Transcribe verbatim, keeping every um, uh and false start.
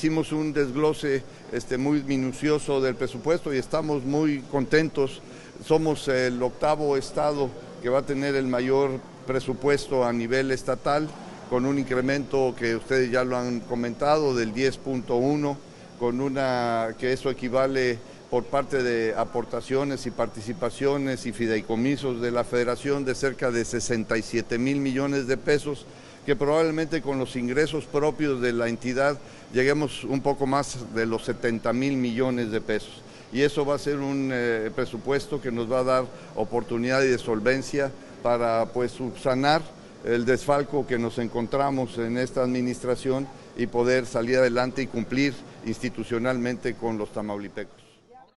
hicimos un desglose este, muy minucioso del presupuesto y estamos muy contentos. Somos el octavo estado que va a tener el mayor presupuesto a nivel estatal, con un incremento que ustedes ya lo han comentado del diez punto uno, con una que eso equivale por parte de aportaciones y participaciones y fideicomisos de la Federación de cerca de sesenta y siete mil millones de pesos, que probablemente con los ingresos propios de la entidad lleguemos un poco más de los setenta mil millones de pesos. Y eso va a ser un eh, presupuesto que nos va a dar oportunidad y de solvencia para pues subsanar el desfalco que nos encontramos en esta administración y poder salir adelante y cumplir institucionalmente con los tamaulipecos.